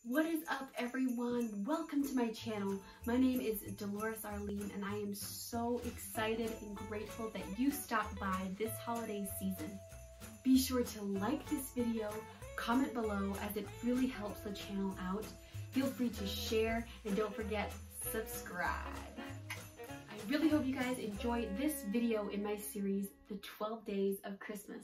What is up, everyone? Welcome to my channel. My name is Dolores Arlene and I am so excited and grateful that you stopped by this holiday season. Be sure to like this video, comment below as it really helps the channel out. Feel free to share and don't forget, subscribe. I really hope you guys enjoy this video in my series, The 12 Days of Christmas.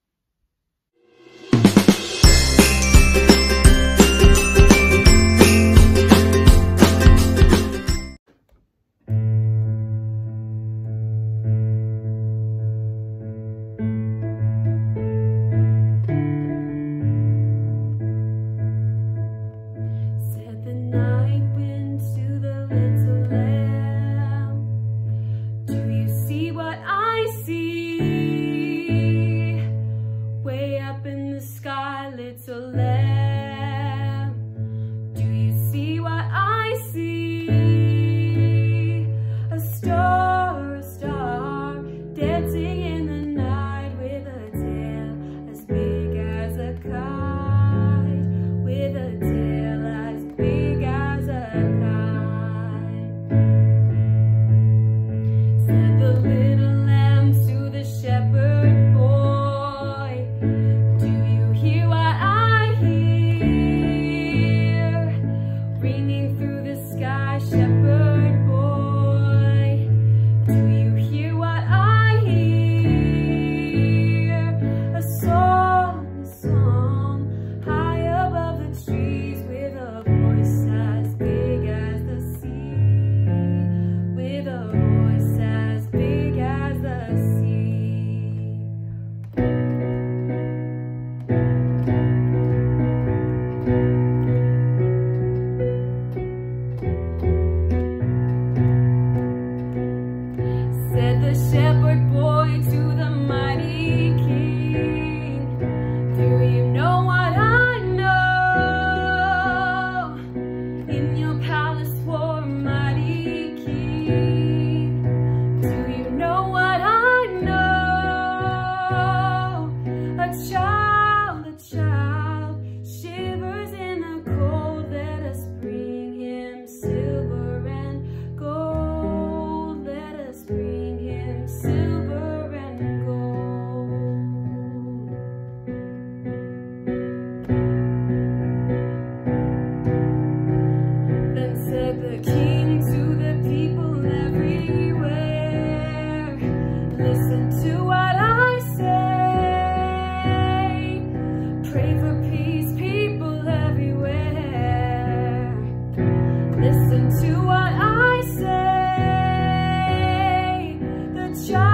Little lamb, do you see what I see? A star dancing in the night with a tail as big as a kite, with a tail as big as a kite. Said the little lamb to the shepherd boy, do you hear what I hear? Ringing through the sky, shepherd boy, do you hear what I hear? A song high above the trees, with a voice as big as the sea, with a voice as big as the sea. Said the shepherd boy to the mighty king, do you know what I know? In your palace for mighty king, do you know what I know? A child shivers in the cold. Let us bring him silver and gold. Let us bring him silver and gold. Then said the king to the people everywhere, listen to what I say. Pray for peace, people everywhere. Listen to what I say. The child